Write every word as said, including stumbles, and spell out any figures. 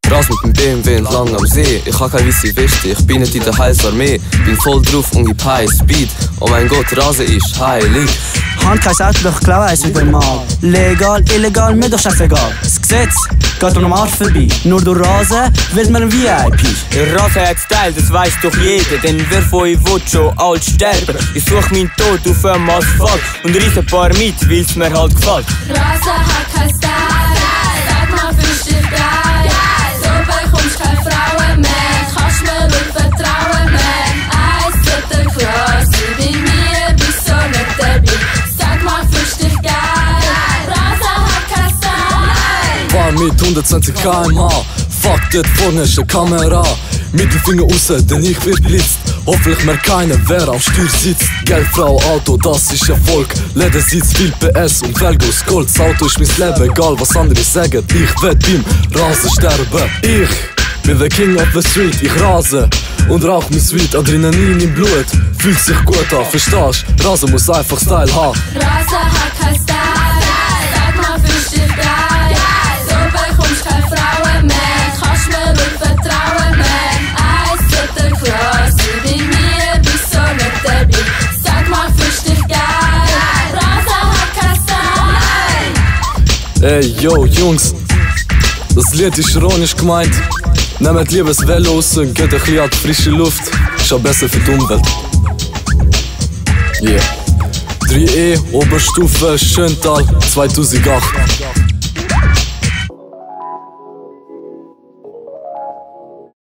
Ras mit dem B M W entlang am See. Ich hab keine weisse Weste, ich bin nicht in der Heilsarmee. Bin voll drauf und gib High Speed. Oh mein Gott, Rasen ist heilig. Hand kein Auto, doch ich glaube eins wieder mal. Legal, illegal, mir doch scheißegal. Das Gesetz geht am Arsch vorbei. Nur durch Rasen wird man ein V I P. Der Rasen hat Style, das weiss doch jeder. Denn wer von euch will schon alt sterben? Ich such meinen Tod auf dem Asphalt und reiss ein paar mit, weil's mir halt gefällt. Rasen hat kein Style, sag mal, fühlst dich geil. So bekommst keine Frauen mehr, kannst mir nicht vertrauen mehr. Eins zu der Klasse, bei mir bist du nicht dabei. Sag mal, fühlst dich geil. Rasen hat kein Style. Fahr mit hundertzwanzig Kilometer pro Stunde. Fuck, dort vorne ist eine Kamera. Mittelfinger raus, denn ich werd blitzt. Hoffentlich merkt keiner, wer am Steuer sitzt. Geld, Frau, Auto, das ist Erfolg. Ledersitz, viel P S und Felge aus Gold. Das Auto ist mein Leben, egal was andere sagen. Ich werd beim Rasen sterben. Ich bin der King of the Street. Ich rase und rauch mein Sweet. Adrenalin im Blut, fühlt sich gut an, verstehst? Rasen muss einfach Style haben. Rasen hat kein Style, sag mal, fühlst dich geil. So bekommst keine Frauen mehr, kannst mir nicht vertrauen mehr. Eins zu der Klasse, bei mir bist du nicht dabei. Sag mal, fühlst dich geil. Rasen hat kein Style. Ey, yo, Jungs, das Lied ist ironisch gemeint. Nehmt lieber das Velo raus und geht ein bisschen an die frische Luft. Ist auch besser für die Umwelt. Yeah. drei E, Oberstufe, Schöntal, zweitausendacht.